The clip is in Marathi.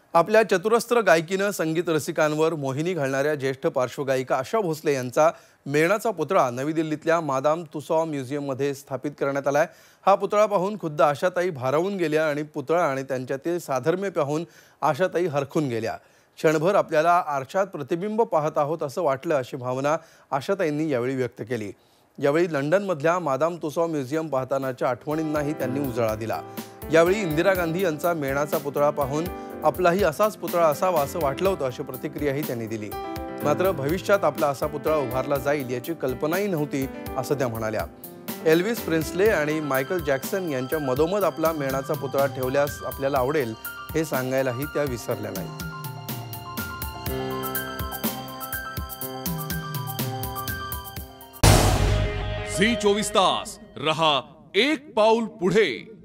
आपल्या चतुरस्त्र गायकीनं संगीत रसिकांवर मोहिनी घालणाऱ्या ज्येष्ठ पार्श्वगायिका आशा भोसले यांचा मेणाचा पुतळा नवी दिल्लीतल्या मादाम तुसॉ म्युझियममध्ये स्थापित करण्यात आलाय। हा पुतळा पाहून खुद्द आशाताई भारावून गेल्या आणि पुतळा आणि त्यांच्यातील साधर्म्य पाहून आशाताई हरखून गेल्या। क्षणभर आपल्याला आरशात प्रतिबिंब पाहत आहोत असं वाटलं अशी भावना आशाताईंनी यावेळी व्यक्त केली। यावेळी लंडनमधल्या मादाम तुसॉ म्युझियम पाहतानाच्या आठवणींनाही त्यांनी उजाळा दिला। यावेळी इंदिरा गांधी यांचा मेणाचा पुतळा पाहून आपलाही असाच पुतळा असावा असं वाटलं होतं अशी प्रतिक्रियाही त्यांनी दिली। मात्र भविष्यात आपला असा पुतळा उभारला जाईल याची कल्पनाही नव्हती असं त्या म्हणाल्या। एल्विस प्रिन्सले आणि मायकल जॅक्सन यांच्या मधोमध आपला मेणाचा पुतळा ठेवल्यास आपल्याला आवडेल हे सांगायलाही त्या विसरल्या नाहीत। झी 24 तास रहा एक पाऊल पुढे।